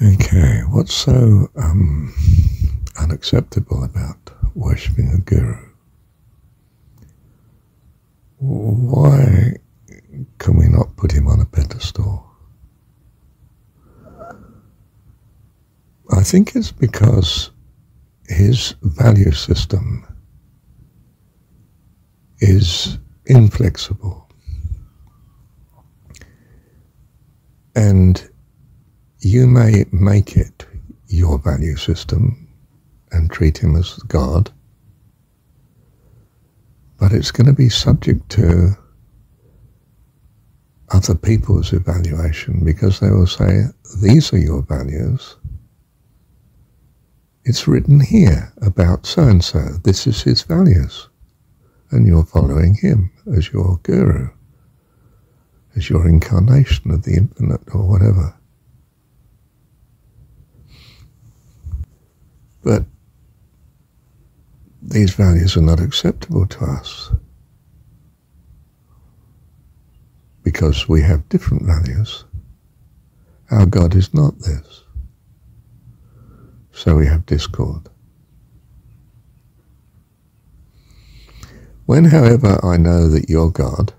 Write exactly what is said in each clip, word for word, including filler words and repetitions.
Okay, what's so um, unacceptable about worshipping a guru? Why can we not put him on a pedestal? I think it's because his value system is inflexible, and you may make it your value system and treat him as God, but it's going to be subject to other people's evaluation, because they will say, these are your values. It's written here about so-and-so. This is his values. And you're following him as your guru, as your incarnation of the infinite or whatever. But these values are not acceptable to us because we have different values. Our God is not this. So we have discord. When, however, I know that your God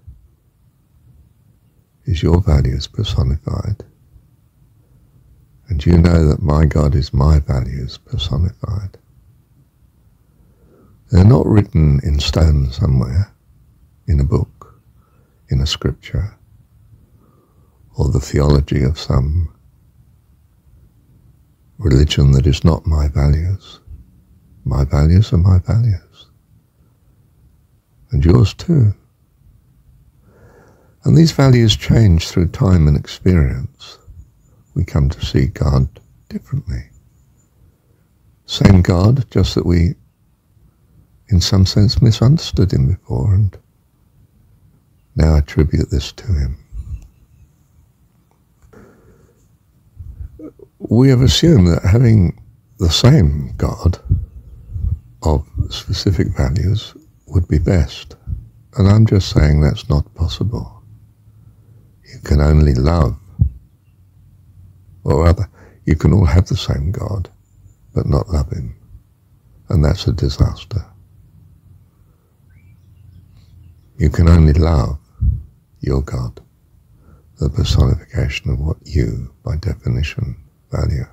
is your values personified, and you know that my God is my values personified, they're not written in stone somewhere, in a book, in a scripture, or the theology of some religion that is not my values. My values are my values, and yours too. And these values change through time and experience. We come to see God differently. Same God, just that we, in some sense, misunderstood him before and now attribute this to him. We have assumed that having the same God of specific values would be best. And I'm just saying that's not possible. You can only love, or rather, you can all have the same God, but not love him. And that's a disaster. You can only love your God, the personification of what you, by definition, value.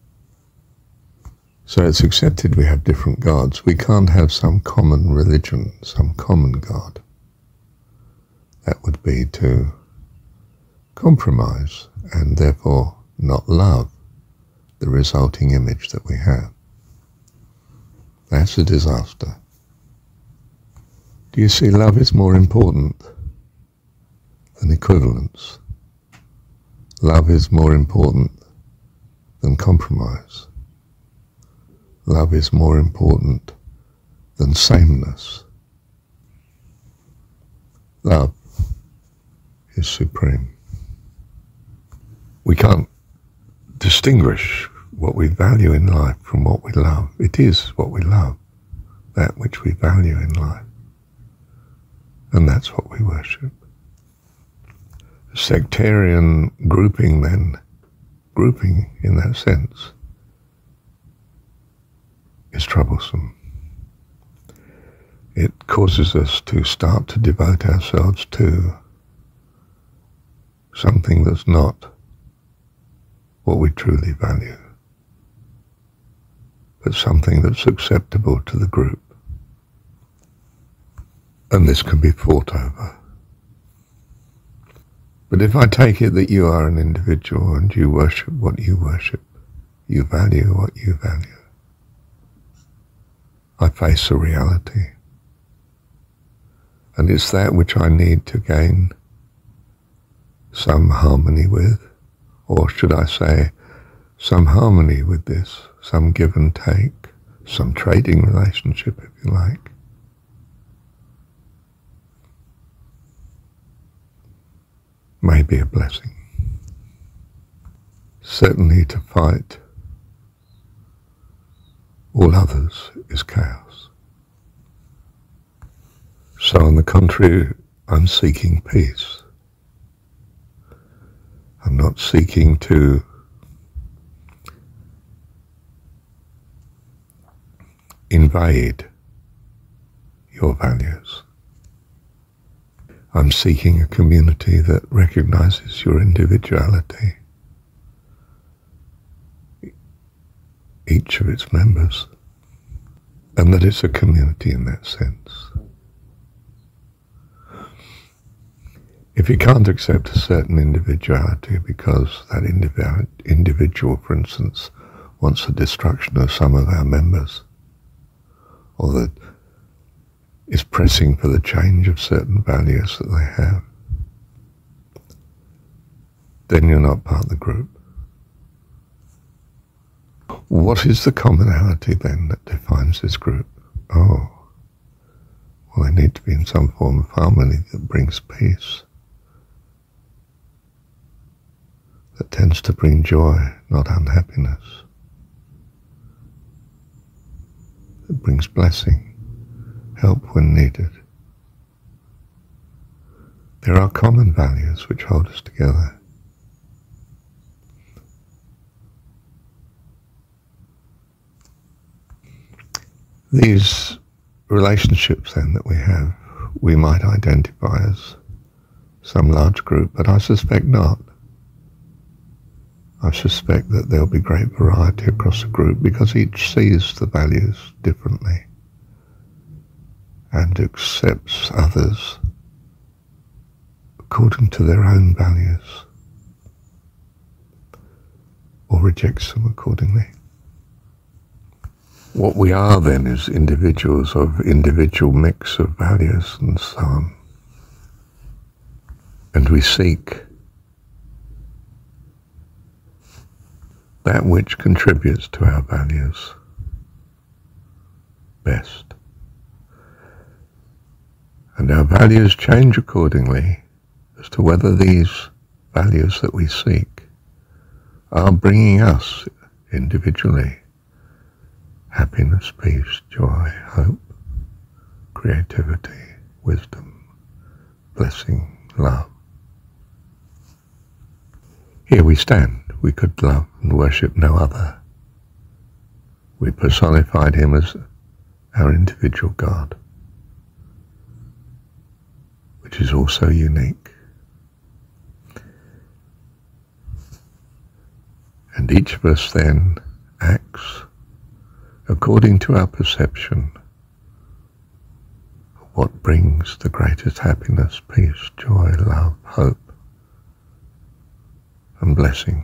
So it's accepted we have different gods. We can't have some common religion, some common God. That would be to compromise and therefore not love the resulting image that we have. That's a disaster. Do you see, love is more important than equivalence. Love is more important than compromise. Love is more important than sameness. Love is supreme. We can't distinguish what we value in life from what we love. It is what we love, that which we value in life. And that's what we worship. Sectarian grouping, then, grouping in that sense, is troublesome. It causes us to start to devote ourselves to something that's not what we truly value, but something that's acceptable to the group. And this can be fought over. But if I take it that you are an individual and you worship what you worship, you value what you value, I face a reality. And it's that which I need to gain some harmony with, or should I say, some harmony with this, some give and take, some trading relationship, if you like. May be a blessing. Certainly to fight all others is chaos. So on the contrary, I'm seeking peace. I'm not seeking to invade your values. I'm seeking a community that recognizes your individuality, each of its members, and that it's a community in that sense. If you can't accept a certain individuality because that individual, individual, for instance, wants the destruction of some of our members, or that is pressing for the change of certain values that they have, then you're not part of the group. What is the commonality then that defines this group? Oh, well, they need to be in some form of harmony that brings peace, that tends to bring joy, not unhappiness, that brings blessing, help when needed. There are common values which hold us together. These relationships then that we have, we might identify as some large group, but I suspect not. I suspect that there'll be great variety across the group because each sees the values differently and accepts others according to their own values, or rejects them accordingly. What we are then is individuals of individual mix of values and so on. And we seek that which contributes to our values best. And our values change accordingly as to whether these values that we seek are bringing us individually happiness, peace, joy, hope, creativity, wisdom, blessing, love. Here we stand. We could love and worship no other. We personified him as our individual God, which is also unique. And each of us then acts according to our perception of what brings the greatest happiness, peace, joy, love, hope, and blessing.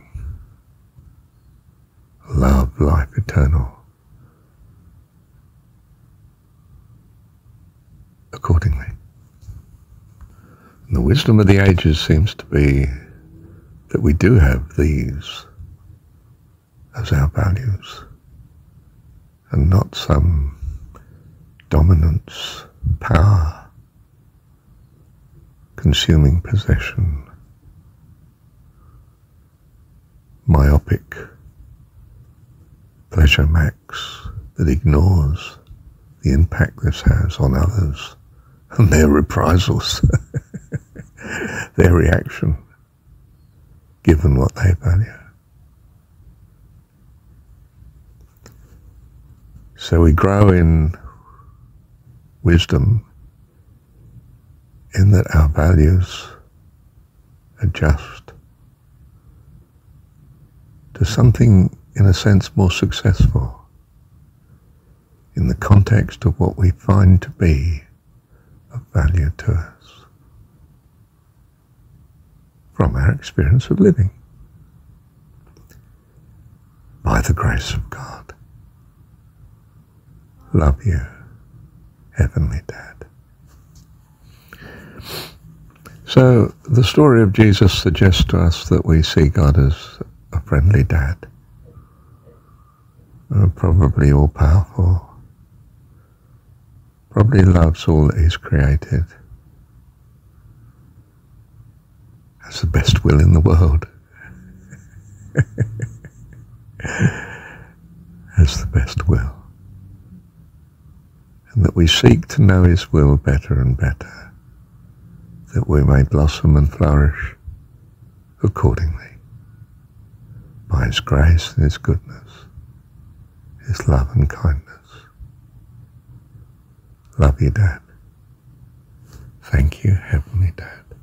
Love, life eternal, accordingly. And the wisdom of the ages seems to be that we do have these as our values, and not some dominance, power, consuming possession, myopic pleasure max that ignores the impact this has on others and their reprisals, their reaction, given what they value. So we grow in wisdom in that our values adjust to something, in a sense, more successful in the context of what we find to be of value to us from our experience of living, by the grace of God. Love you, Heavenly Dad. So the story of Jesus suggests to us that we see God as a friendly dad, uh, probably all-powerful, probably loves all that he's created, has the best will in the world, has the best will, and that we seek to know his will better and better, that we may blossom and flourish accordingly, by his grace and his goodness, his love and kindness, Love you, Dad. Thank you, Heavenly Dad.